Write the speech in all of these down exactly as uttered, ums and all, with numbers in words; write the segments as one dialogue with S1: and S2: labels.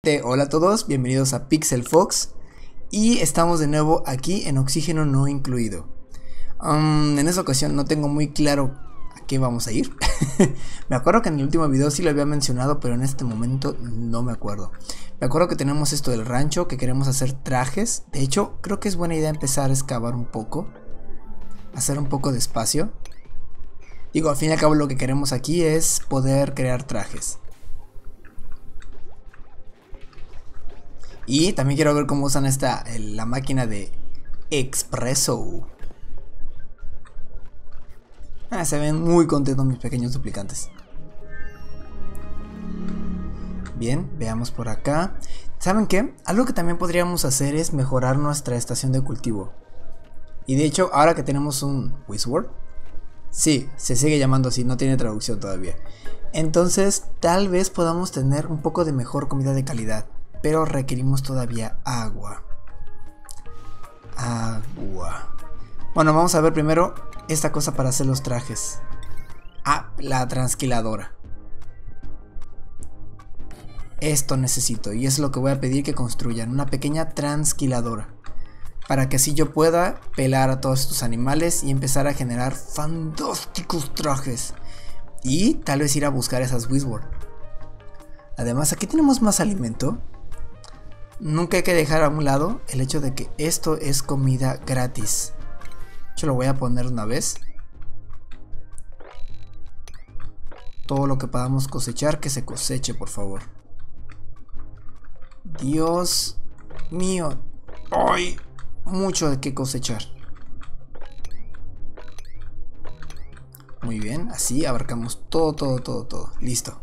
S1: Este, hola a todos, bienvenidos a Pixel Fox. Y estamos de nuevo aquí en Oxígeno No Incluido. um, En esta ocasión no tengo muy claro a qué vamos a ir. Me acuerdo que en el último video sí lo había mencionado, pero en este momento no me acuerdo. Me acuerdo que tenemos esto del rancho, que queremos hacer trajes. De hecho, creo que es buena idea empezar a excavar un poco, hacer un poco de espacio. Digo, al fin y al cabo lo que queremos aquí es poder crear trajes. Y también quiero ver cómo usan esta, la máquina de Expresso. Ah, se ven muy contentos mis pequeños duplicantes. Bien, veamos por acá. ¿Saben qué? Algo que también podríamos hacer es mejorar nuestra estación de cultivo. Y de hecho, ahora que tenemos un Wizard, sí, se sigue llamando así, no tiene traducción todavía. Entonces, tal vez podamos tener un poco de mejor comida de calidad. Pero requerimos todavía agua. Agua. Bueno, vamos a ver primero esta cosa para hacer los trajes. Ah, la transquiladora. Esto necesito y es lo que voy a pedir que construyan. Una pequeña transquiladora. Para que así yo pueda pelar a todos estos animales y empezar a generar fantásticos trajes. Y tal vez ir a buscar esas Wizard. Además, aquí tenemos más alimento. Nunca hay que dejar a un lado el hecho de que esto es comida gratis. Yo lo voy a poner una vez. Todo lo que podamos cosechar, que se coseche, por favor. Dios mío. ¡Ay! Mucho de qué cosechar. Muy bien, así abarcamos todo, todo, todo, todo. Listo.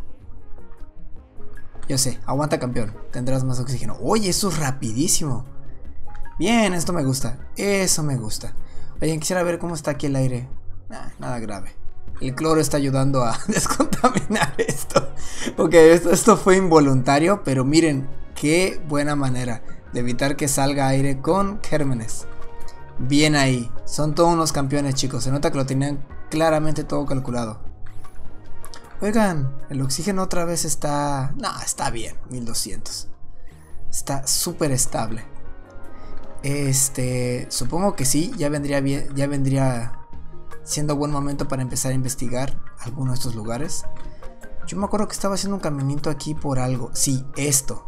S1: Yo sé, aguanta campeón, tendrás más oxígeno. Oye, eso es rapidísimo. Bien, esto me gusta, eso me gusta. Oye, quisiera ver cómo está aquí el aire. Nah, nada grave. El cloro está ayudando a descontaminar esto. Ok, esto, esto fue involuntario, pero miren, qué buena manera de evitar que salga aire con gérmenes. Bien ahí, son todos unos campeones, chicos. Se nota que lo tenían claramente todo calculado. Oigan, el oxígeno otra vez está... No, está bien, mil doscientos. Está súper estable. Este... Supongo que sí, ya vendría bien, ya vendría siendo buen momento para empezar a investigar algunos de estos lugares. Yo me acuerdo que estaba haciendo un caminito aquí por algo. Sí, esto.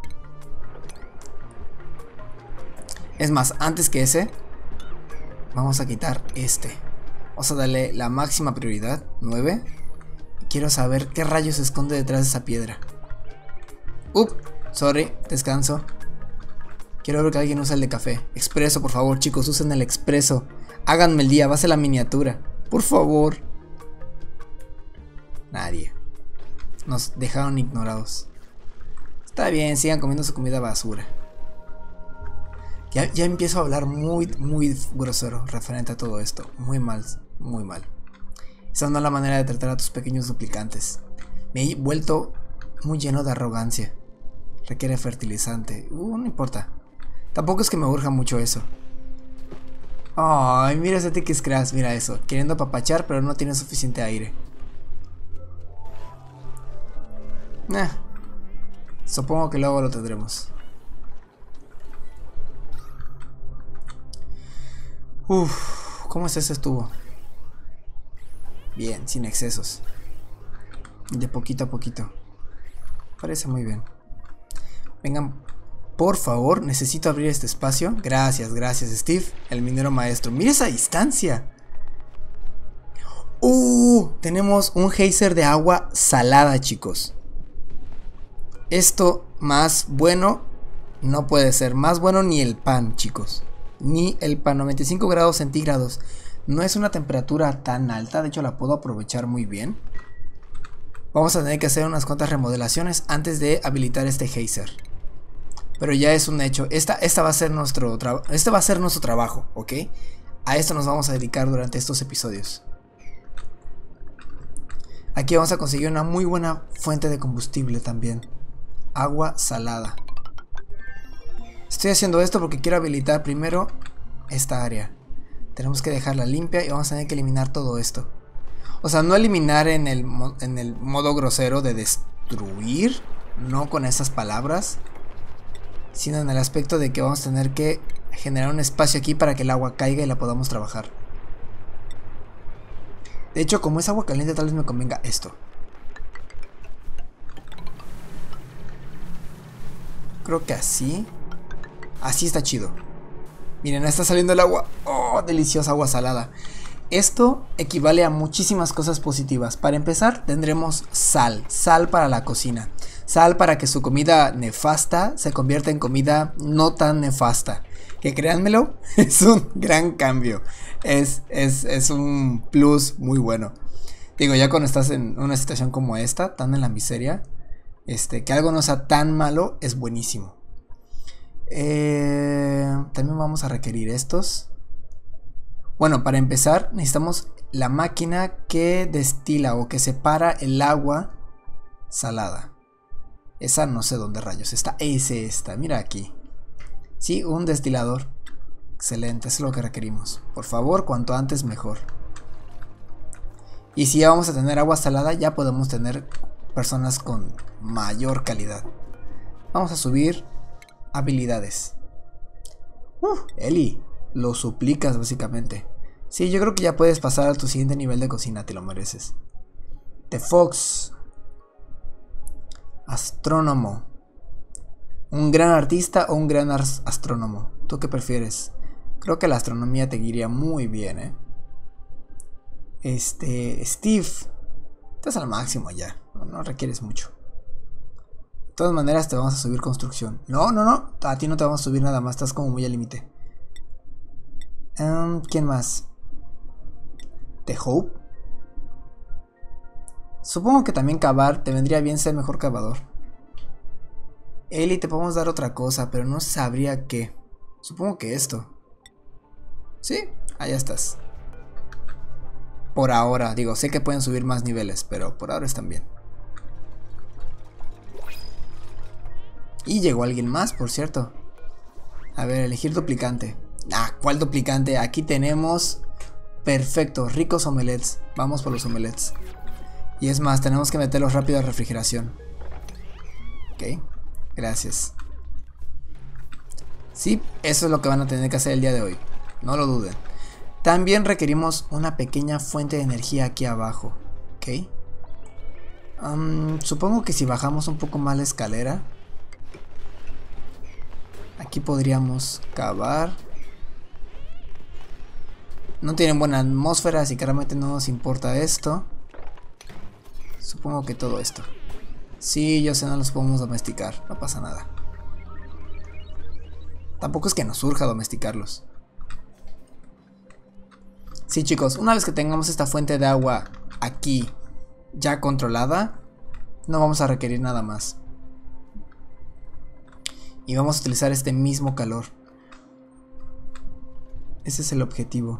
S1: Es más, antes que ese, vamos a quitar este. Vamos a darle la máxima prioridad, nueve. Quiero saber qué rayos se esconde detrás de esa piedra. Up, sorry, descanso. Quiero ver que alguien usa el de café. Expreso, por favor, chicos, usen el expreso. Háganme el día, va a ser la miniatura. Por favor. Nadie. Nos dejaron ignorados. Está bien, sigan comiendo su comida basura. Ya, ya empiezo a hablar muy, muy grosero referente a todo esto. Muy mal, muy mal. Esa no es la manera de tratar a tus pequeños duplicantes. Me he vuelto muy lleno de arrogancia. Requiere fertilizante. Uh, no importa. Tampoco es que me urja mucho eso. Ay, mira ese Tiki Scratch, mira eso. Queriendo apapachar, pero no tiene suficiente aire. Eh, supongo que luego lo tendremos. Uff, ¿cómo es ese tubo? Bien, sin excesos. De poquito a poquito. Parece muy bien. Vengan, por favor, necesito abrir este espacio. Gracias, gracias, Steve, el minero maestro. Mira esa distancia. Uh, tenemos un geyser de agua salada, chicos. Esto más bueno no puede ser. Más bueno ni el pan, chicos. Ni el pan. noventa y cinco grados centígrados. No es una temperatura tan alta, de hecho la puedo aprovechar muy bien. Vamos a tener que hacer unas cuantas remodelaciones antes de habilitar este geyser. Pero ya es un hecho. Esta, esta va a ser nuestro este va a ser nuestro trabajo, ¿ok? A esto nos vamos a dedicar durante estos episodios. Aquí vamos a conseguir una muy buena fuente de combustible también. Agua salada. Estoy haciendo esto porque quiero habilitar primero esta área. Tenemos que dejarla limpia y vamos a tener que eliminar todo esto. O sea, no eliminar en el, en el modo grosero de destruir. No con esas palabras. sino en el aspecto de que vamos a tener que generar un espacio aquí para que el agua caiga y la podamos trabajar. De hecho, como es agua caliente, tal vez me convenga esto. Creo que así. Así está chido. Miren, ahí está saliendo el agua. Oh, deliciosa agua salada. Esto equivale a muchísimas cosas positivas. Para empezar, tendremos sal. Sal para la cocina. Sal para que su comida nefasta se convierta en comida no tan nefasta. Que créanmelo, es un gran cambio. Es, es, es un plus muy bueno. Digo, ya cuando estás en una situación como esta, tan en la miseria, este, que algo no sea tan malo, es buenísimo. Eh, también vamos a requerir estos. Bueno, para empezar necesitamos la máquina que destila o que separa el agua salada. Esa no sé dónde rayos está. Es esta, mira aquí. Sí, un destilador. Excelente, eso es lo que requerimos. Por favor, cuanto antes mejor. Y si ya vamos a tener agua salada, ya podemos tener personas con mayor calidad. Vamos a subir habilidades. Uh, Eli, lo suplicas básicamente. Sí, yo creo que ya puedes pasar a tu siguiente nivel de cocina, te lo mereces. The Fox. Astrónomo. ¿Un gran artista o un gran astrónomo? ¿Tú qué prefieres? Creo que la astronomía te iría muy bien, ¿eh? Este... Steve. Estás al máximo ya. No, no requieres mucho. De todas maneras te vamos a subir construcción. No, no, no. A ti no te vamos a subir nada más. Estás como muy al límite. Um, ¿Quién más? The Hope. Supongo que también cavar. Te vendría bien ser mejor cavador. Eli, te podemos dar otra cosa, pero no sabría qué. Supongo que esto. Sí, allá estás. Por ahora, digo, sé que pueden subir más niveles, pero por ahora están bien. Y llegó alguien más, por cierto. A ver, elegir duplicante. Ah, ¿cuál duplicante? Aquí tenemos... Perfecto, ricos omelets. Vamos por los omelets. Y es más, tenemos que meterlos rápido a refrigeración. Ok, gracias. Sí, eso es lo que van a tener que hacer el día de hoy. No lo duden. También requerimos una pequeña fuente de energía aquí abajo. Ok. Um, supongo que si bajamos un poco más la escalera, aquí podríamos cavar. No tienen buena atmósfera, así que realmente no nos importa esto. Supongo que todo esto. Sí, yo sé, no los podemos domesticar, no pasa nada. Tampoco es que nos surja domesticarlos. Sí, chicos, una vez que tengamos esta fuente de agua aquí ya controlada, no vamos a requerir nada más. Y vamos a utilizar este mismo calor. Ese es el objetivo.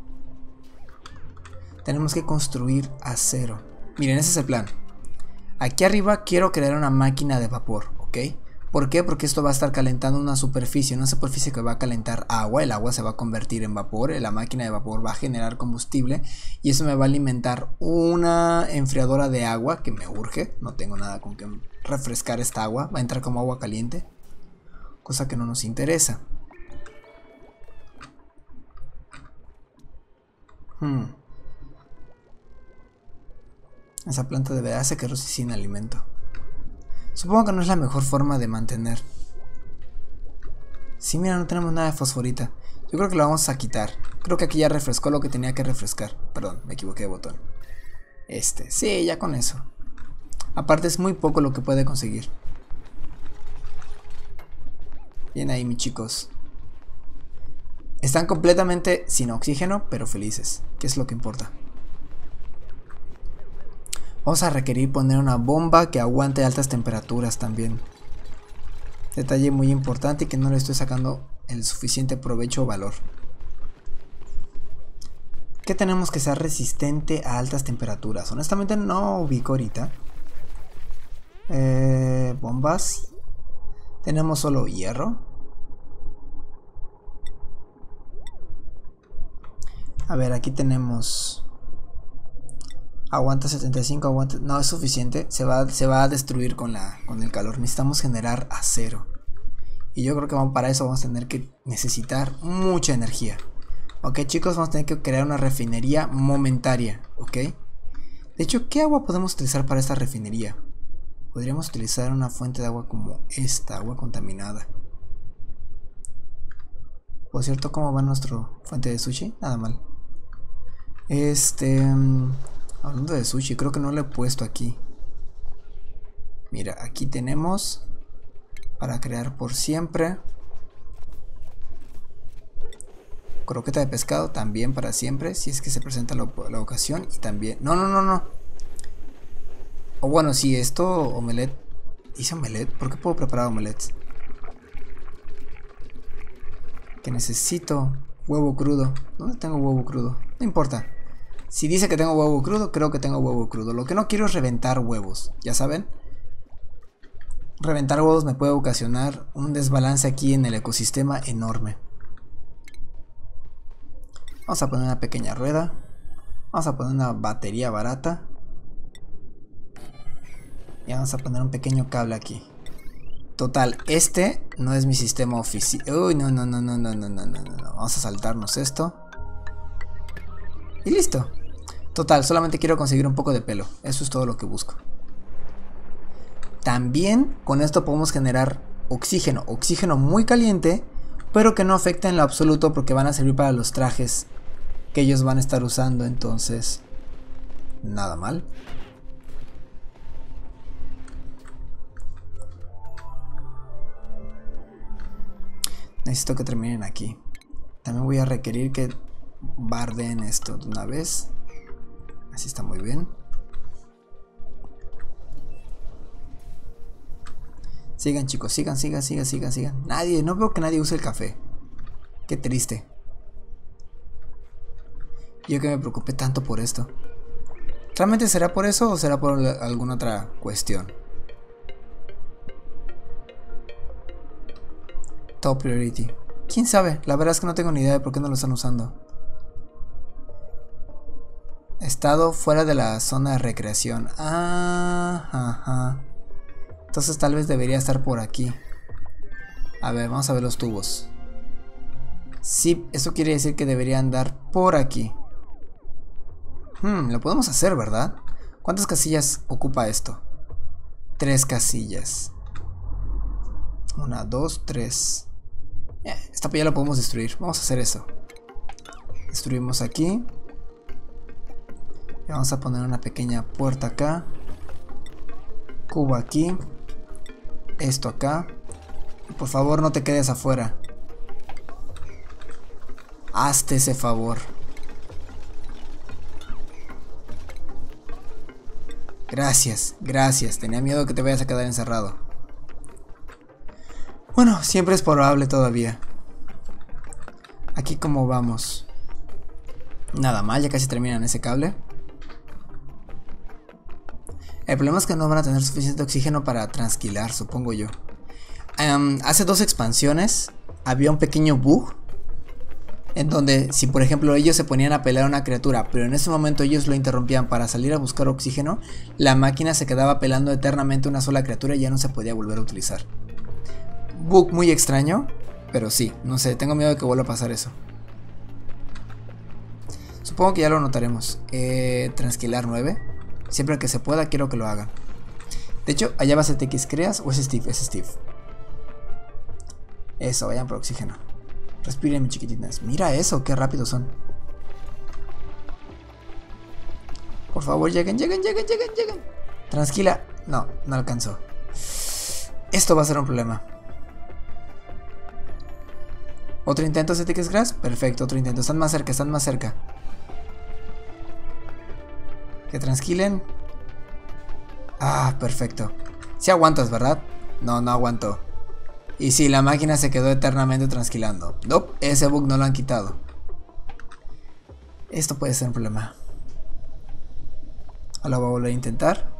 S1: Tenemos que construir acero. Miren, ese es el plan. Aquí arriba quiero crear una máquina de vapor, ¿ok? ¿Por qué? Porque esto va a estar calentando una superficie, una superficie que va a calentar agua, el agua se va a convertir en vapor, la máquina de vapor va a generar combustible y eso me va a alimentar una enfriadora de agua que me urge, no tengo nada con que refrescar esta agua, va a entrar como agua caliente, cosa que no nos interesa. Hmm. Esa planta deberá quedarse sin alimento. Supongo que no es la mejor forma de mantener. Sí, mira, no tenemos nada de fosforita. Yo creo que lo vamos a quitar. Creo que aquí ya refrescó lo que tenía que refrescar. Perdón, me equivoqué de botón. Este, sí, ya con eso. Aparte es muy poco lo que puede conseguir. Bien ahí, mis chicos. Están completamente sin oxígeno, pero felices. ¿Qué es lo que importa? Vamos a requerir poner una bomba que aguante altas temperaturas también. Detalle muy importante y que no le estoy sacando el suficiente provecho o valor. ¿Qué tenemos que ser resistente a altas temperaturas? Honestamente no ubico ahorita. Eh, bombas. Tenemos solo hierro. A ver, aquí tenemos... Aguanta setenta y cinco, aguanta... No es suficiente, se va, se va a destruir con, la, con el calor. Necesitamos generar acero. Y yo creo que para eso vamos a tener que necesitar mucha energía. Ok, chicos, vamos a tener que crear una refinería momentaria. Ok. De hecho, ¿qué agua podemos utilizar para esta refinería? Podríamos utilizar una fuente de agua como esta, agua contaminada. Por cierto, ¿cómo va nuestro fuente de sushi? Nada mal. Este... Hablando de sushi, creo que no lo he puesto aquí. Mira, aquí tenemos... Para crear por siempre. Croqueta de pescado también para siempre. Si es que se presenta la, la ocasión. Y también... No, no, no, no. O bueno, si esto... Omelette. ¿Hice omelette? ¿Por qué puedo preparar omelettes? Que necesito huevo crudo. ¿Dónde tengo huevo crudo? No importa. Si dice que tengo huevo crudo, creo que tengo huevo crudo. Lo que no quiero es reventar huevos. ¿Ya saben? Reventar huevos me puede ocasionar un desbalance aquí en el ecosistema enorme. Vamos a poner una pequeña rueda. Vamos a poner una batería barata. Y vamos a poner un pequeño cable aquí. Total, este no es mi sistema oficial. Uy, no, no, no, no, no, no, no, no, no. Vamos a saltarnos esto. Y listo. Total, solamente quiero conseguir un poco de pelo. Eso es todo lo que busco. También con esto podemos generar oxígeno. Oxígeno muy caliente, pero que no afecta en lo absoluto porque van a servir para los trajes que ellos van a estar usando. Entonces, nada mal. Necesito que terminen aquí. También voy a requerir que barden esto de una vez. Así está muy bien. Sigan, chicos, sigan, sigan, sigan, sigan, sigan. Nadie, no veo que nadie use el café. Qué triste. Yo que me preocupé tanto por esto. ¿Realmente será por eso o será por alguna otra cuestión? Top priority. ¿Quién sabe? La verdad es que no tengo ni idea de por qué no lo están usando. Estado fuera de la zona de recreación. Ah, ajá. Entonces tal vez debería estar por aquí. A ver, vamos a ver los tubos. Sí, eso quiere decir que debería andar por aquí. Hmm, lo podemos hacer, ¿verdad? ¿Cuántas casillas ocupa esto? Tres casillas. Una, dos, tres. Eh, esta ya la podemos destruir. Vamos a hacer eso. Destruimos aquí. Y vamos a poner una pequeña puerta acá. Cubo aquí. Esto acá. Por favor, no te quedes afuera. Hazte ese favor. Gracias, gracias. Tenía miedo que te vayas a quedar encerrado. Bueno, siempre es probable todavía. Aquí como vamos. Nada mal, ya casi terminan ese cable. El problema es que no van a tener suficiente oxígeno para transquilar, supongo yo. Um, hace dos expansiones había un pequeño bug en donde si por ejemplo ellos se ponían a pelear a una criatura, pero en ese momento ellos lo interrumpían para salir a buscar oxígeno, la máquina se quedaba pelando eternamente una sola criatura y ya no se podía volver a utilizar. Bug muy extraño, pero sí, no sé, tengo miedo de que vuelva a pasar eso. Supongo que ya lo notaremos. eh, Transquilar nueve. Siempre que se pueda quiero que lo hagan. De hecho, allá va a ser T X Creas o es Steve, es Steve. Eso, vayan por oxígeno. Respiren, mis chiquitinas. Mira eso, qué rápidos son. Por favor, lleguen, lleguen, lleguen, lleguen, lleguen. Tranquila. No, no alcanzó. Esto va a ser un problema. ¿Otro intento de T X Creas? Perfecto, otro intento. Están más cerca, están más cerca. Que transquilen. Ah, perfecto. Si aguantas, ¿verdad? No, no aguantó. Y si la máquina se quedó eternamente transquilando. No, nope, ese bug no lo han quitado. Esto puede ser un problema. Ahora voy a volver a intentar.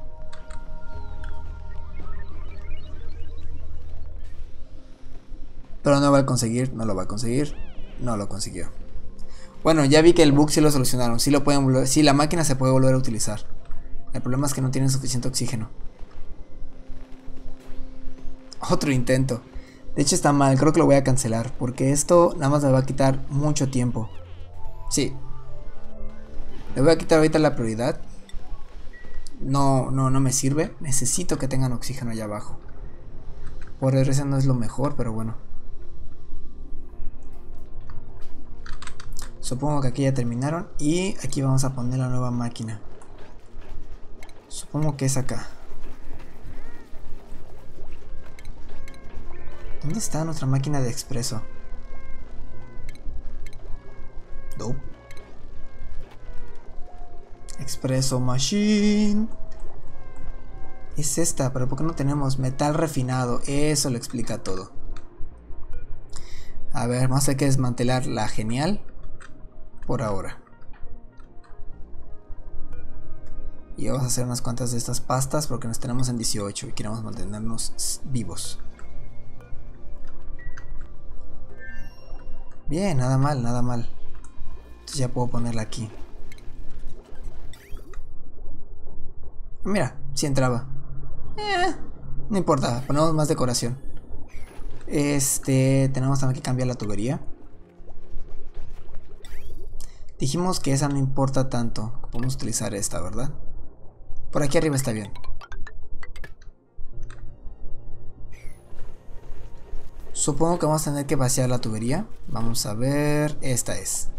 S1: Pero no va a conseguir, no lo va a conseguir. No lo consiguió. Bueno, ya vi que el bug sí lo solucionaron. Sí lo pueden volver, sí, la máquina se puede volver a utilizar. El problema es que no tienen suficiente oxígeno. Otro intento. De hecho está mal, creo que lo voy a cancelar. Porque esto nada más me va a quitar mucho tiempo. Sí. Le voy a quitar ahorita la prioridad. No, no, no me sirve. Necesito que tengan oxígeno allá abajo. Por desgracia no es lo mejor, pero bueno. Supongo que aquí ya terminaron. Y aquí vamos a poner la nueva máquina. Supongo que es acá. ¿Dónde está nuestra máquina de expreso? Nope. Expreso Machine. Es esta, pero ¿por qué no tenemos metal refinado? Eso lo explica todo. A ver, vamos a tener que desmantelar la genial. Por ahora. Y vamos a hacer unas cuantas de estas pastas porque nos tenemos en dieciocho y queremos mantenernos vivos. Bien, nada mal, nada mal. Entonces ya puedo ponerla aquí. Mira, sí entraba. Eh, no importa, ponemos más decoración. Este, tenemos también que cambiar la tubería. Dijimos que esa no importa tanto. Podemos utilizar esta, ¿verdad? Por aquí arriba está bien. Supongo que vamos a tener que vaciar la tubería. Vamos a ver. Esta es.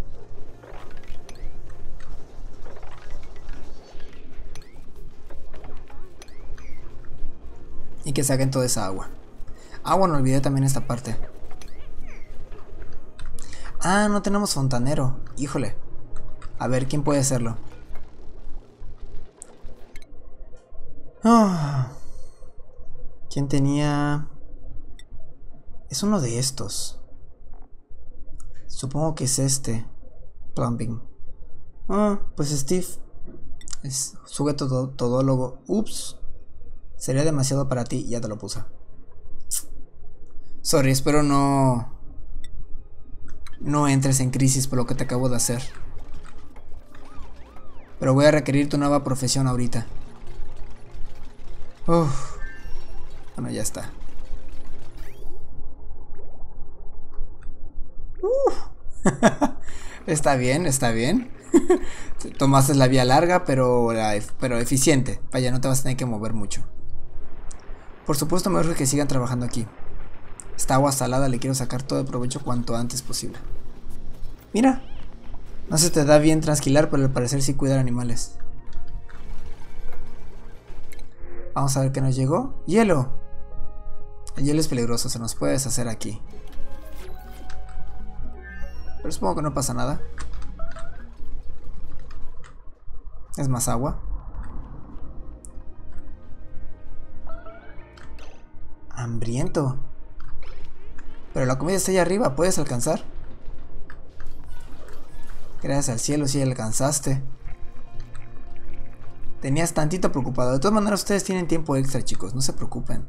S1: Y que saquen toda esa agua. Ah, bueno, olvidé también esta parte. Ah, no tenemos fontanero. Híjole. A ver, ¿quién puede hacerlo? Oh. ¿Quién tenía? Es uno de estos. Supongo que es este. Plumbing. Ah, pues Steve. Es sujeto todólogo. Ups. Sería demasiado para ti. Ya te lo puse. Sorry, espero no... No entres en crisis por lo que te acabo de hacer. Pero voy a requerir tu nueva profesión ahorita. Uf. Bueno, ya está. Uf. Está bien, está bien. Tomaste la vía larga, pero, la, pero eficiente. Vaya, no te vas a tener que mover mucho. Por supuesto me urge que sigan trabajando aquí. Esta agua salada le quiero sacar todo el provecho cuanto antes posible. Mira. No se te da bien transquilar, pero al parecer sí cuidar animales. Vamos a ver qué nos llegó. ¡Hielo! El hielo es peligroso, se nos puede deshacer aquí. Pero supongo que no pasa nada. Es más agua. Hambriento. Pero la comida está allá arriba, ¿puedes alcanzar? Gracias al cielo, sí alcanzaste. Tenías tantito preocupado. De todas maneras, ustedes tienen tiempo extra, chicos. No se preocupen.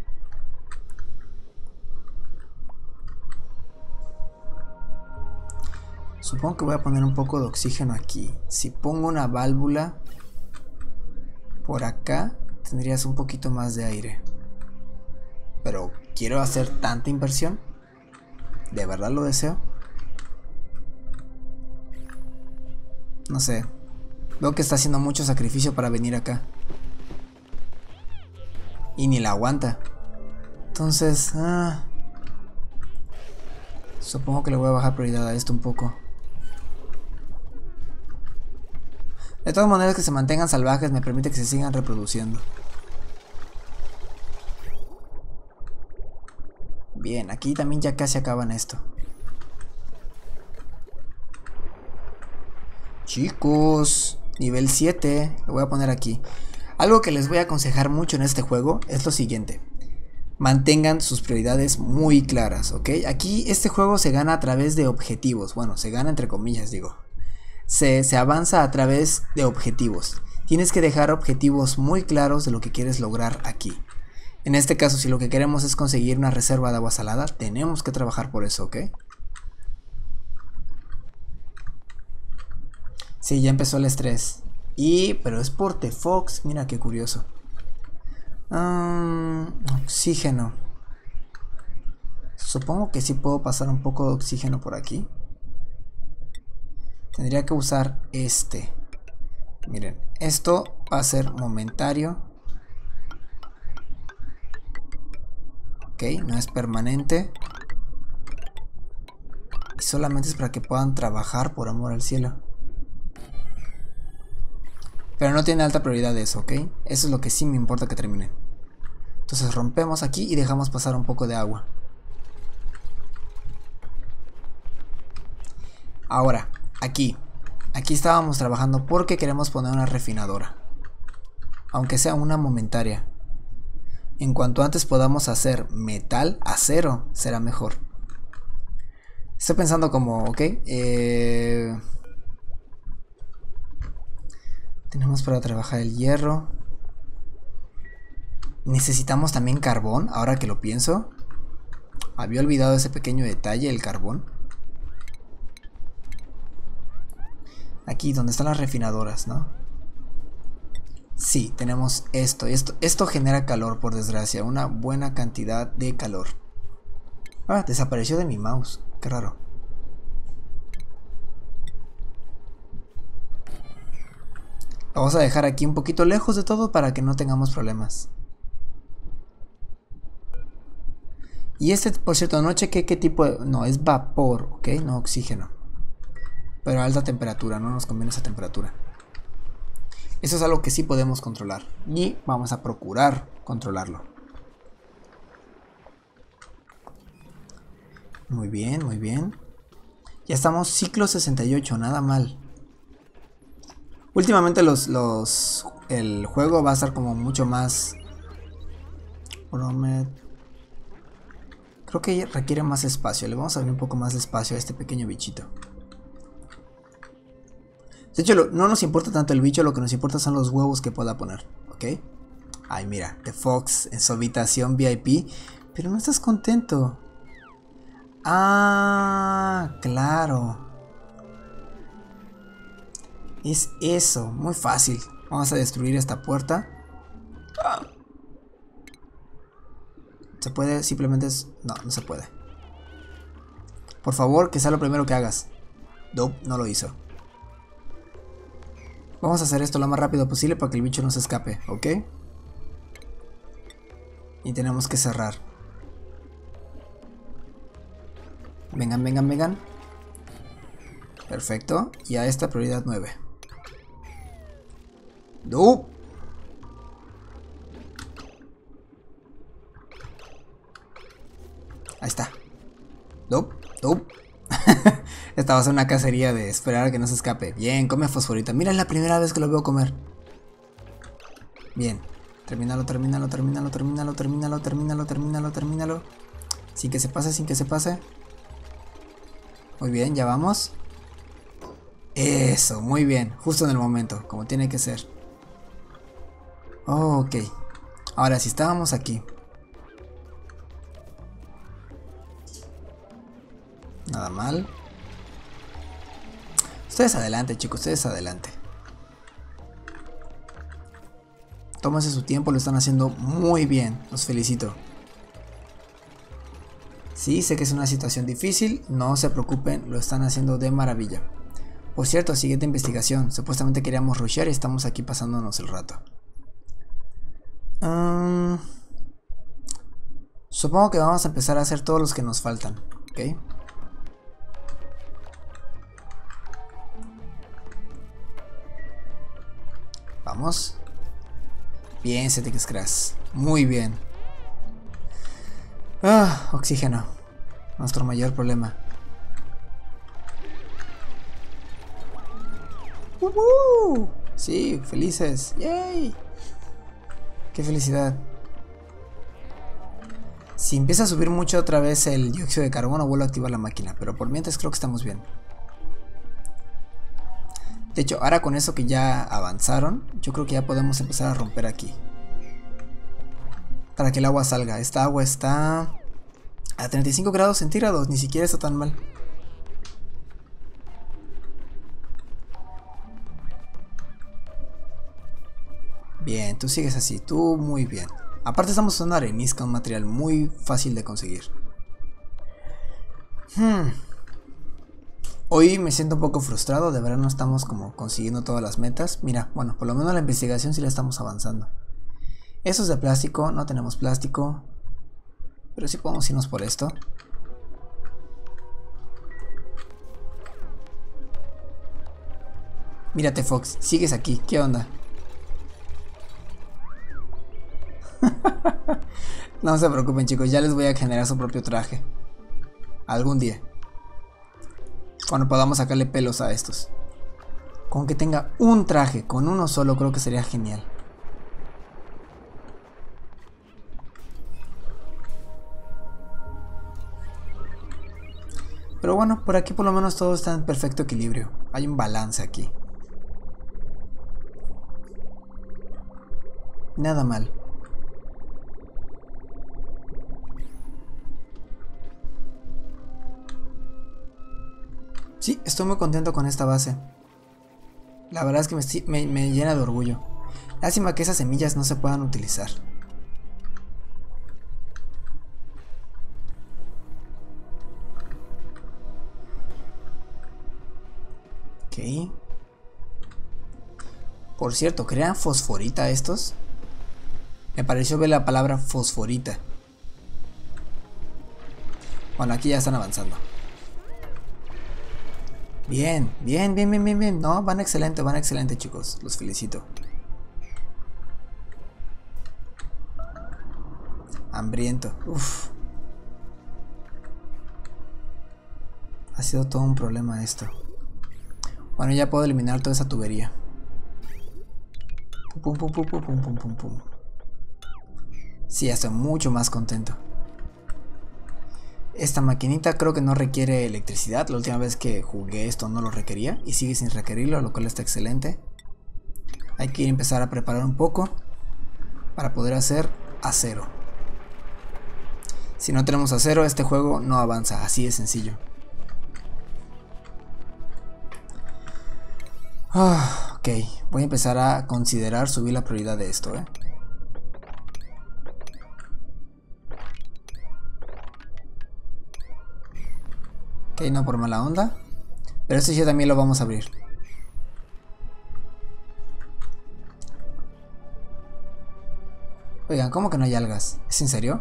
S1: Supongo que voy a poner un poco de oxígeno aquí. Si pongo una válvula por acá, tendrías un poquito más de aire. Pero, ¿quiero hacer tanta inversión? ¿De verdad lo deseo? No sé. Veo que está haciendo mucho sacrificio para venir acá. Y ni la aguanta. Entonces... Ah, supongo que le voy a bajar prioridad a esto un poco. De todas maneras, que se mantengan salvajes me permite que se sigan reproduciendo. Bien, aquí también ya casi acaban esto. Chicos, nivel siete, lo voy a poner aquí. Algo que les voy a aconsejar mucho en este juego es lo siguiente. Mantengan sus prioridades muy claras, ¿ok? Aquí este juego se gana a través de objetivos. Bueno, se gana entre comillas, digo. Se, se avanza a través de objetivos. Tienes que dejar objetivos muy claros de lo que quieres lograr aquí. En este caso, si lo que queremos es conseguir una reserva de agua salada, tenemos que trabajar por eso, ¿ok? Sí, ya empezó el estrés. Y, pero es por The Fox, mira qué curioso. Um, oxígeno. Supongo que sí puedo pasar un poco de oxígeno por aquí. Tendría que usar este. Miren, esto va a ser momentario. Ok, no es permanente. Y solamente es para que puedan trabajar por amor al cielo. Pero no tiene alta prioridad eso, ¿ok? Eso es lo que sí me importa que termine. Entonces rompemos aquí y dejamos pasar un poco de agua. Ahora, aquí. Aquí estábamos trabajando porque queremos poner una refinadora. Aunque sea una momentaria. En cuanto antes podamos hacer metal, acero, será mejor. Estoy pensando como, ok, eh... tenemos para trabajar el hierro. Necesitamos también carbón, ahora que lo pienso. Había olvidado ese pequeño detalle, el carbón. Aquí, donde están las refinadoras, ¿no? Sí, tenemos esto. Esto, esto genera calor, por desgracia. Una buena cantidad de calor. Ah, desapareció de mi mouse. Qué raro. Lo vamos a dejar aquí un poquito lejos de todo para que no tengamos problemas. Y este, por cierto, no chequé qué tipo de... No, es vapor, ¿ok? No oxígeno. Pero a alta temperatura, no nos conviene esa temperatura. Eso es algo que sí podemos controlar. Y vamos a procurar controlarlo. Muy bien, muy bien. Ya estamos ciclo sesenta y ocho, nada mal. Últimamente los, los, el juego va a estar como mucho más... Creo que requiere más espacio. Le vamos a abrir un poco más de espacio a este pequeño bichito. De hecho, lo, no nos importa tanto el bicho, lo que nos importa son los huevos que pueda poner, ¿ok? Ay, mira, The Fox en su habitación V I P. Pero no estás contento. Ah, claro. Es eso, muy fácil. Vamos a destruir esta puerta. ¿Se puede? Simplemente es... No, no se puede. Por favor, que sea lo primero que hagas. Nope, no lo hizo. Vamos a hacer esto lo más rápido posible para que el bicho no se escape, ¿ok? Y tenemos que cerrar. Vengan, vengan, vengan. Perfecto. Y a esta prioridad nueve. ¡No! Ahí está. ¡No! ¡No! Esta va a ser una cacería de esperar a que no se escape. Bien, come fosforita. Mira, es la primera vez que lo veo comer. Bien. Termínalo, termínalo, termínalo, termínalo, termínalo, termínalo, termínalo, termínalo. Sin que se pase, sin que se pase. Muy bien, ya vamos. Eso, muy bien. Justo en el momento, como tiene que ser. Oh, ok. Ahora, si estábamos aquí. Nada mal. Ustedes adelante, chicos, ustedes adelante. Tómense su tiempo, lo están haciendo muy bien. Los felicito. Sí, sé que es una situación difícil. No se preocupen, lo están haciendo de maravilla. Por cierto, siguiente investigación. Supuestamente queríamos rushear y estamos aquí pasándonos el rato. Um, supongo que vamos a empezar a hacer todos los que nos faltan. ¿Ok? Vamos. Bien, Cetic Scratch. Muy bien. Ah, oxígeno. Nuestro mayor problema. ¡Uh-huh! Sí, felices. ¡Yay! ¡Qué felicidad! Si empieza a subir mucho otra vez el dióxido de carbono, vuelvo a activar la máquina. Pero por mientras creo que estamos bien. De hecho, ahora con eso que ya avanzaron, yo creo que ya podemos empezar a romper aquí. Para que el agua salga. Esta agua está a treinta y cinco grados centígrados, ni siquiera está tan mal. Bien, tú sigues así, tú muy bien. Aparte estamos usando arenisca, un material muy fácil de conseguir. Hmm. Hoy me siento un poco frustrado, de verdad no estamos como consiguiendo todas las metas. Mira, bueno, por lo menos la investigación sí la estamos avanzando. Eso es de plástico, no tenemos plástico. Pero sí podemos irnos por esto. Mírate, Fox, sigues aquí, ¿qué onda? No se preocupen, chicos, ya les voy a generar su propio traje. Algún día. Cuando podamos sacarle pelos a estos. Con que tenga un traje, con uno solo, creo que sería genial. Pero bueno, por aquí por lo menos todo está en perfecto equilibrio. Hay un balance aquí. Nada mal. Sí, estoy muy contento con esta base. La verdad es que me, me, me llena de orgullo. Lástima que esas semillas no se puedan utilizar. Ok. Por cierto, ¿crean fosforita estos? Me pareció ver la palabra fosforita. Bueno, aquí ya están avanzando. Bien, bien, bien, bien, bien, bien. No, van excelente, van excelente, chicos. Los felicito. Hambriento. Uf. Ha sido todo un problema esto. Bueno, ya puedo eliminar toda esa tubería. Pum, pum, pum, pum, pum, pum, pum, pum. Sí, ya estoy mucho más contento. Esta maquinita creo que no requiere electricidad. La última vez que jugué esto no lo requería y sigue sin requerirlo, lo cual está excelente. Hay que empezar a preparar un poco para poder hacer acero. Si no tenemos acero, este juego no avanza, así de sencillo. Ah, ok, voy a empezar a considerar subir la prioridad de esto, ¿eh? Ok, no por mala onda. Pero esto ya también lo vamos a abrir. Oigan, ¿cómo que no hay algas? ¿Es en serio?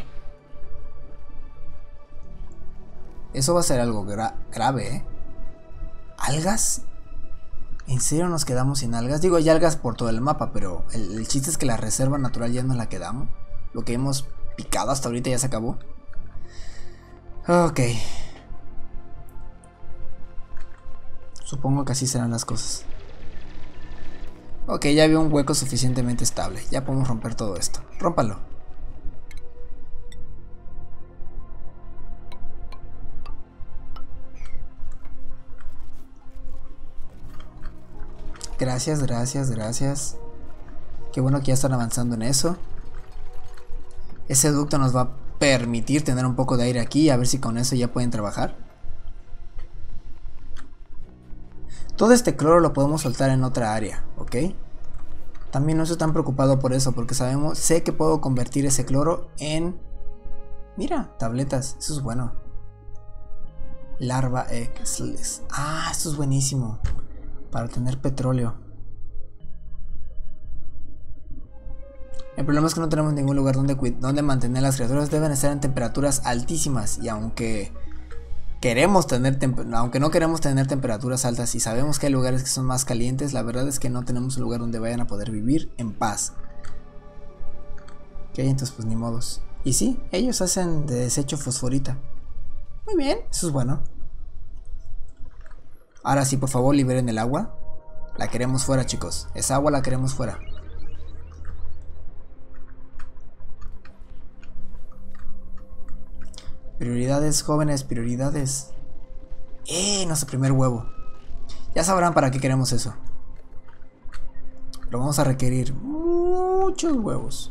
S1: Eso va a ser algo gra grave, ¿eh? ¿Algas? ¿En serio nos quedamos sin algas? Digo, hay algas por todo el mapa, pero el, el chiste es que la reserva natural ya nos la quedamos. Lo que hemos picado hasta ahorita ya se acabó. Ok. Supongo que así serán las cosas. Ok, ya había un hueco suficientemente estable. Ya podemos romper todo esto. Rómpalo. Gracias, gracias, gracias. Qué bueno que ya están avanzando en eso. Ese ducto nos va a permitir tener un poco de aire aquí. A ver si con eso ya pueden trabajar. Todo este cloro lo podemos soltar en otra área, ¿ok? También no estoy tan preocupado por eso, porque sabemos, sé que puedo convertir ese cloro en... Mira, tabletas, eso es bueno. Larva X. Ah, esto es buenísimo. Para tener petróleo. El problema es que no tenemos ningún lugar donde, donde mantener las criaturas. Deben estar en temperaturas altísimas. Y aunque... Queremos tener, aunque no queremos tener temperaturas altas y sabemos que hay lugares que son más calientes, la verdad es que no tenemos un lugar donde vayan a poder vivir en paz. Ok, entonces pues ni modos. Y sí, ellos hacen de desecho fosforita. Muy bien, eso es bueno. Ahora sí, por favor, liberen el agua. La queremos fuera, chicos. Esa agua la queremos fuera. Prioridades, jóvenes, prioridades. ¡Eh! Nuestro primer huevo. Ya sabrán para qué queremos eso. Pero vamos a requerir muchos huevos.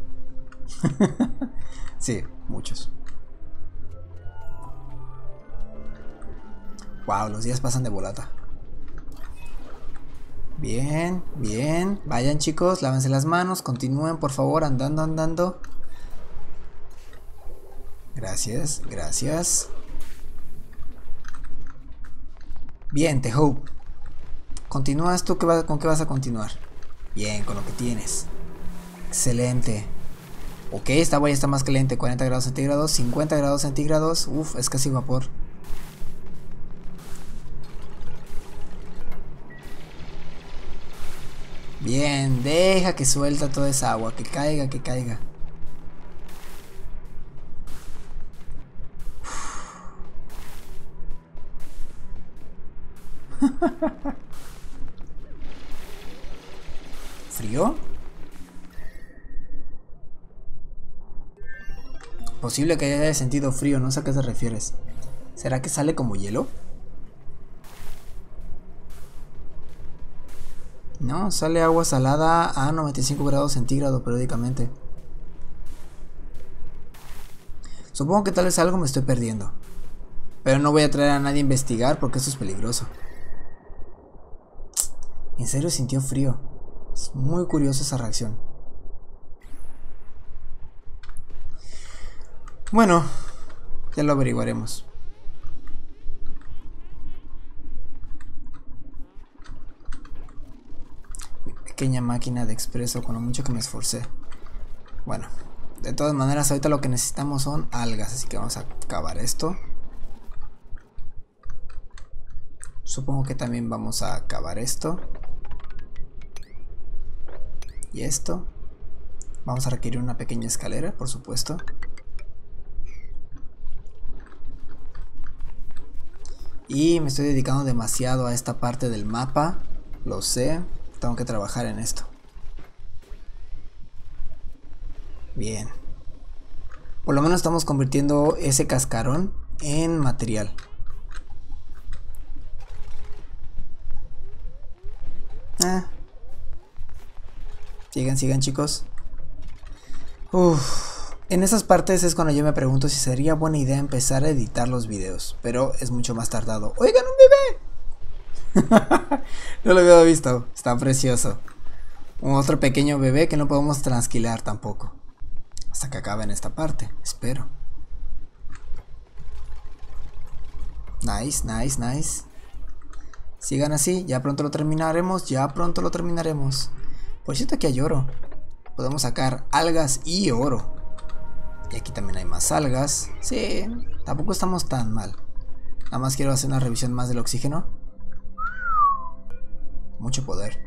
S1: Sí, muchos. Wow, los días pasan de volata. Bien, bien. Vayan, chicos, lávense las manos. Continúen, por favor, andando, andando. Gracias, gracias. Bien, The Hope. ¿Continúas tú? ¿Qué va, ¿Con qué vas a continuar? Bien, con lo que tienes. Excelente. Ok, esta agua ya está más caliente. cuarenta grados centígrados, cincuenta grados centígrados. Uf, es casi vapor. Bien, deja que suelta toda esa agua. Que caiga, que caiga. ¿Frío? Posible que haya sentido frío, no sé a qué te refieres. ¿Será que sale como hielo? No, sale agua salada a noventa y cinco grados centígrados periódicamente. Supongo que tal vez algo me estoy perdiendo. Pero no voy a traer a nadie a investigar porque eso es peligroso. En serio sintió frío. Es muy curiosa esa reacción. Bueno, ya lo averiguaremos. Mi pequeña máquina de expreso con lo mucho que me esforcé. Bueno, de todas maneras ahorita lo que necesitamos son algas, así que vamos a acabar esto. Supongo que también vamos a acabar esto. Y esto. Vamos a requerir una pequeña escalera, por supuesto. Y me estoy dedicando demasiado a esta parte del mapa. Lo sé. Tengo que trabajar en esto. Bien. Por lo menos estamos convirtiendo ese cascarón en material. Ah. Sigan, sigan, chicos. Uff. En esas partes es cuando yo me pregunto si sería buena idea empezar a editar los videos. Pero es mucho más tardado. ¡Oigan, un bebé! No lo había visto. Está precioso. Otro pequeño bebé que no podemos transquilar tampoco. Hasta que acabe en esta parte. Espero. Nice, nice, nice. Sigan así. Ya pronto lo terminaremos. Ya pronto lo terminaremos. Por cierto, aquí hay oro. Podemos sacar algas y oro. Y aquí también hay más algas. Sí, tampoco estamos tan mal. Nada más quiero hacer una revisión más del oxígeno. Mucho poder.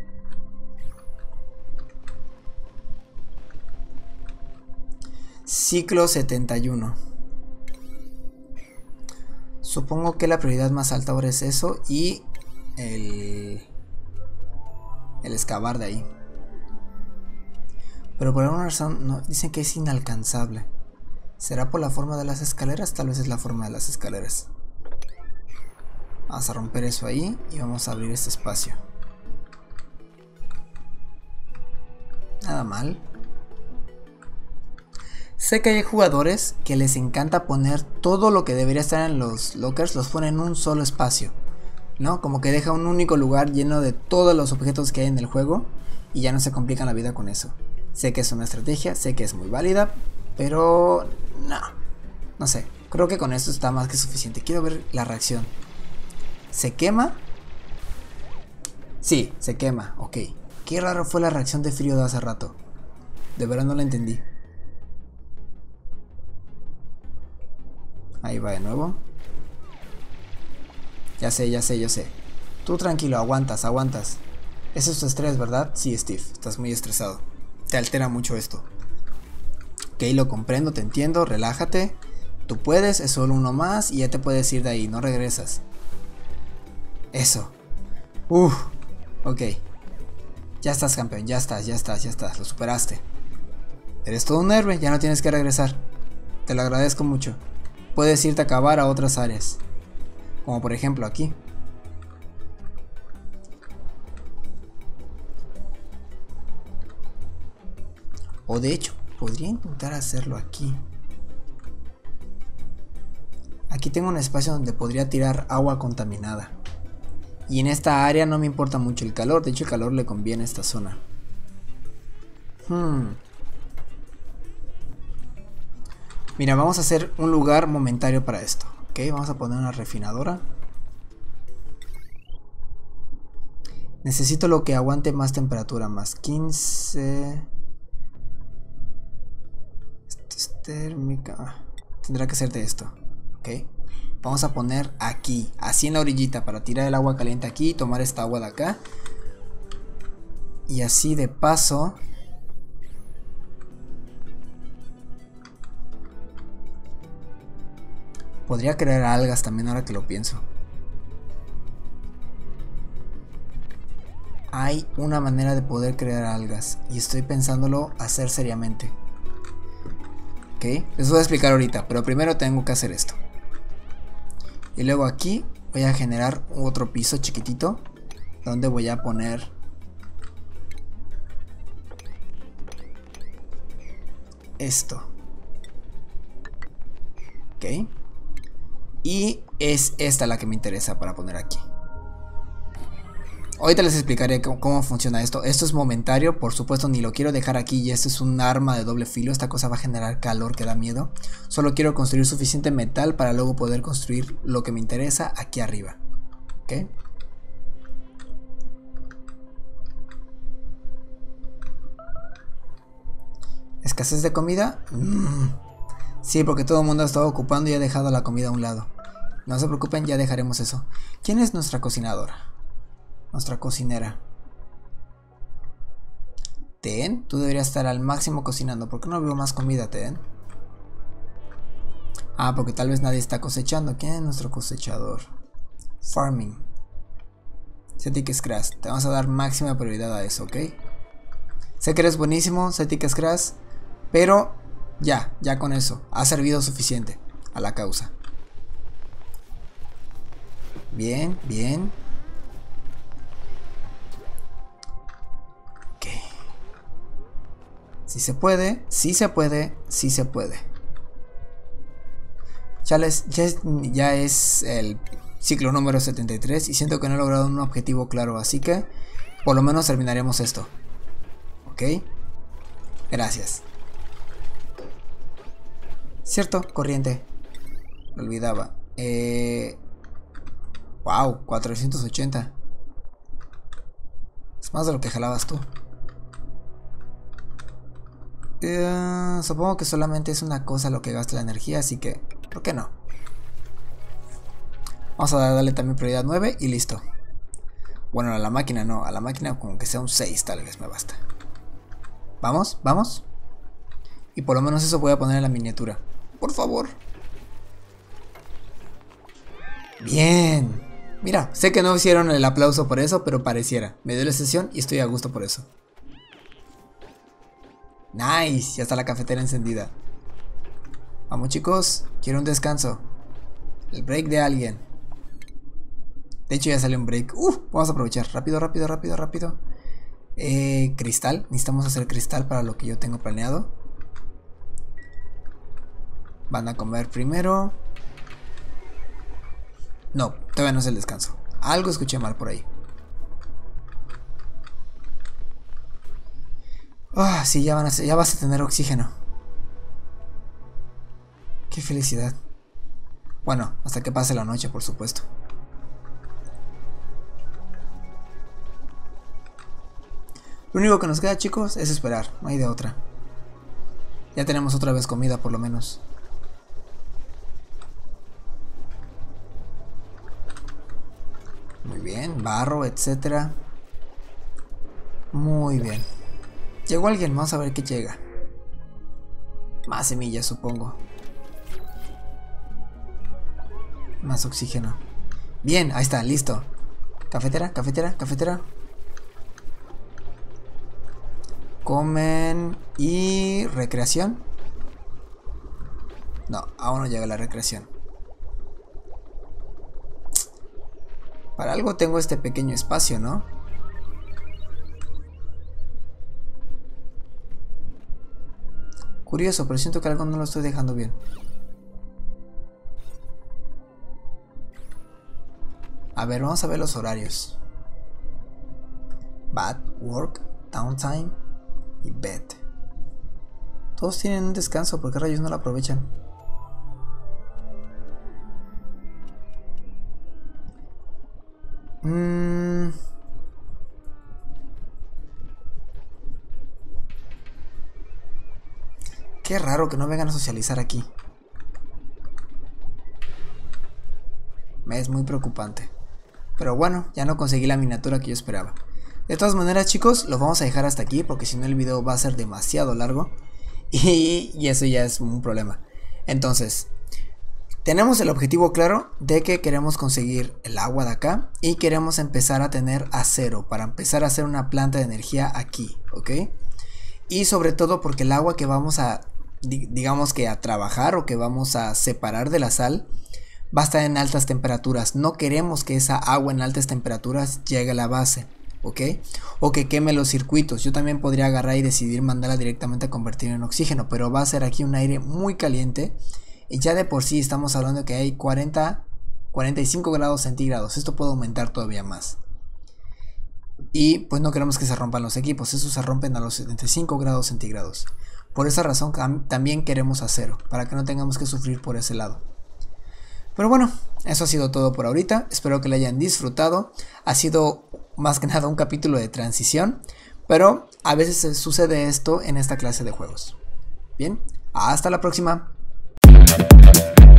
S1: Ciclo setenta y uno. Supongo que la prioridad más alta ahora es eso y el, el excavar de ahí. Pero por alguna razón no, dicen que es inalcanzable. ¿Será por la forma de las escaleras? Tal vez es la forma de las escaleras. Vamos a romper eso ahí y vamos a abrir este espacio. Nada mal. Sé que hay jugadores que les encanta poner todo lo que debería estar en los lockers, los ponen en un solo espacio, ¿no? Como que deja un único lugar lleno de todos los objetos que hay en el juego y ya no se complican la vida con eso. Sé que es una estrategia, sé que es muy válida, pero no, no sé, creo que con esto está más que suficiente. Quiero ver la reacción. ¿Se quema? Sí, se quema, ok. Qué raro fue la reacción de frío de hace rato. De verdad no la entendí. Ahí va de nuevo. Ya sé, ya sé, ya sé. Tú tranquilo, aguantas, aguantas. Ese es tu estrés, ¿verdad? Sí, Steve, estás muy estresado. Te altera mucho esto. Ok, lo comprendo, te entiendo, relájate. Tú puedes, es solo uno más y ya te puedes ir de ahí, no regresas. Eso. Uff, ok. Ya estás, campeón, ya estás, ya estás, ya estás, lo superaste. Eres todo un héroe, ya no tienes que regresar. Te lo agradezco mucho. Puedes irte a cavar a otras áreas. Como por ejemplo aquí. O de hecho, podría intentar hacerlo aquí. Aquí tengo un espacio donde podría tirar agua contaminada. Y en esta área no me importa mucho el calor. De hecho el calor le conviene a esta zona. Hmm. Mira, vamos a hacer un lugar momentario para esto. Ok, vamos a poner una refinadora. Necesito lo que aguante más temperatura. Más quince. Esto es térmica. Tendrá que ser de esto. Ok. Vamos a poner aquí. Así en la orillita. Para tirar el agua caliente aquí. Y tomar esta agua de acá. Y así de paso. Podría crear algas también ahora que lo pienso. Hay una manera de poder crear algas. Y estoy pensándolo hacer seriamente. Ok, les voy a explicar ahorita. Pero primero tengo que hacer esto. Y luego aquí voy a generar otro piso chiquitito. Donde voy a poner esto. Ok. Y es esta la que me interesa para poner aquí. Ahorita les explicaré cómo funciona esto. Esto es momentario, por supuesto ni lo quiero dejar aquí. Y este es un arma de doble filo. Esta cosa va a generar calor que da miedo. Solo quiero construir suficiente metal para luego poder construir lo que me interesa aquí arriba. ¿Ok? ¿Escasez de comida? Mm. Sí, porque todo el mundo ha estado ocupando y ha dejado la comida a un lado. No se preocupen, ya dejaremos eso. ¿Quién es nuestra cocinadora? Nuestra cocinera. Ten, tú deberías estar al máximo cocinando. ¿Por qué no veo más comida, Ten? Ah, porque tal vez nadie está cosechando. ¿Quién es nuestro cosechador? Farming. Cetic Scratch. Te vamos a dar máxima prioridad a eso, ¿ok? Sé que eres buenísimo, Cetic Scratch. Pero ya, ya con eso. Ha servido suficiente a la causa. Bien, bien. Ok. Si se puede, si se puede, si se puede. Chales, ya es, ya es el ciclo número setenta y tres y siento que no he logrado un objetivo claro, así que por lo menos terminaremos esto. Ok. Gracias. Cierto, corriente. Lo olvidaba. Eh... Wow, cuatrocientos ochenta. Es más de lo que jalabas tú. Eh, supongo que solamente es una cosa lo que gasta la energía, así que, ¿por qué no? Vamos a darle también prioridad nueve y listo. Bueno, a la máquina no, a la máquina como que sea un seis tal vez me basta. Vamos, vamos. Y por lo menos eso voy a poner en la miniatura. Por favor. Bien. Mira, sé que no hicieron el aplauso por eso, pero pareciera. Me dio la sesión y estoy a gusto por eso. Nice, ya está la cafetera encendida. Vamos chicos, quiero un descanso. El break de alguien. De hecho ya salió un break. Uh, vamos a aprovechar. Rápido, rápido, rápido, rápido. Eh, cristal. Necesitamos hacer cristal para lo que yo tengo planeado. Van a comer primero. No, todavía no es el descanso. Algo escuché mal por ahí. Ah, oh, sí, ya, van a, ya vas a tener oxígeno. Qué felicidad. Bueno, hasta que pase la noche, por supuesto. Lo único que nos queda, chicos, es esperar. No hay de otra. Ya tenemos otra vez comida, por lo menos. Muy bien, barro, etcétera. Muy bien. Llegó alguien, vamos a ver qué llega. Más semillas, supongo. Más oxígeno. Bien, ahí está, listo. Cafetera, cafetera, cafetera. Comen y... ¿recreación? No, aún no llega la recreación. Para algo tengo este pequeño espacio, ¿no? Curioso, pero siento que algo no lo estoy dejando bien. A ver, vamos a ver los horarios. Bad, work, downtime y bed. Todos tienen un descanso, ¿por qué rayos no lo aprovechan? Mm, Qué raro que no vengan a socializar aquí. Me es muy preocupante. Pero bueno, ya no conseguí la miniatura que yo esperaba. De todas maneras, chicos, lo vamos a dejar hasta aquí porque si no el video va a ser demasiado largo. Y, y eso ya es un problema. Entonces, tenemos el objetivo claro de que queremos conseguir el agua de acá y queremos empezar a tener acero para empezar a hacer una planta de energía aquí, ¿ok? Y sobre todo porque el agua que vamos a, digamos que a trabajar o que vamos a separar de la sal va a estar en altas temperaturas. No queremos que esa agua en altas temperaturas llegue a la base, ¿ok? O que queme los circuitos. Yo también podría agarrar y decidir mandarla directamente a convertir en oxígeno, pero va a ser aquí un aire muy caliente. Y ya de por sí estamos hablando que hay cuarenta, cuarenta y cinco grados centígrados. Esto puede aumentar todavía más. Y pues no queremos que se rompan los equipos. Esos se rompen a los setenta y cinco grados centígrados. Por esa razón también queremos acero, para que no tengamos que sufrir por ese lado. Pero bueno, eso ha sido todo por ahorita. Espero que lo hayan disfrutado. Ha sido más que nada un capítulo de transición, pero a veces sucede esto en esta clase de juegos. Bien, hasta la próxima.